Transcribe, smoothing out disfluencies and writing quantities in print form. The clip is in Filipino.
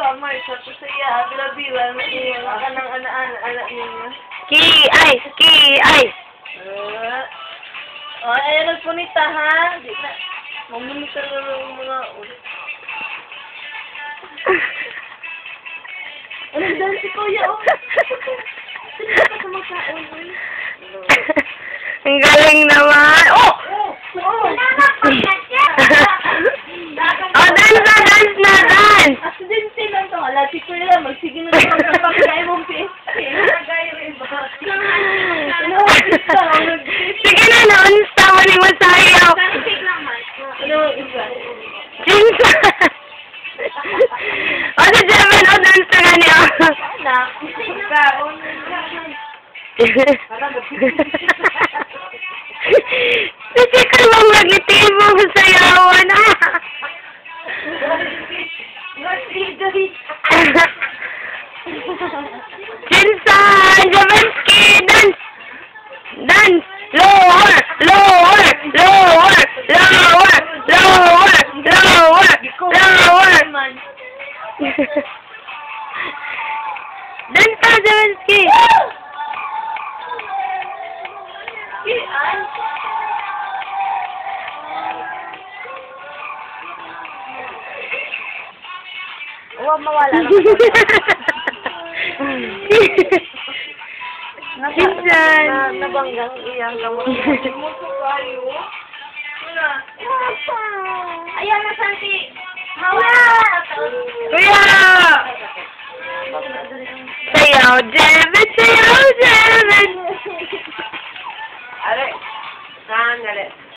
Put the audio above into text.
Mark, sa tusaya, bila-bila, ka ng anak ninyo. Ki ay. Ayan, nagpunita, ha? Di na, mamunita na ng mga ano dahil si Kuya, oh? Sino ka sa magkaon, uy? Ang galing naman. Oh! Oh, dance na, dance! Aksidente lang to. Hala, si Kuya, magsige na naman ang pagkaya mong PSP. Sige na, naunsta mo ni mo sayaw. Ano isa? Jinsa! O, si Jeven, o, dance na nga niya. Anak, kaon. Kasi ka mong magitin mo sa sayawan, ah. Jinsan! Javenski! Dance! Dance! Lower! Lower! Lower! Lower! Lower! Lower! Lower! Dance ka, Javenski! Huwag mawala na. Jinsan! Nabanggang iyang gamot. Muso kayo. Wala. Ayan na, Santi. Hawa! Kuya! Sayaw, Jeven! Sayaw, Jeven! Ale. Saan, ale.